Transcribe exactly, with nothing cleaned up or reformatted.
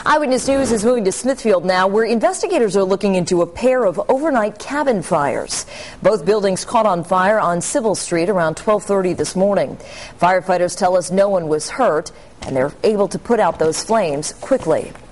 Eyewitness News is moving to Smithfield now, where investigators are looking into a pair of overnight cabin fires. Both buildings caught on fire on Civil Street around twelve thirty this morning. Firefighters tell us no one was hurt, and they're able to put out those flames quickly.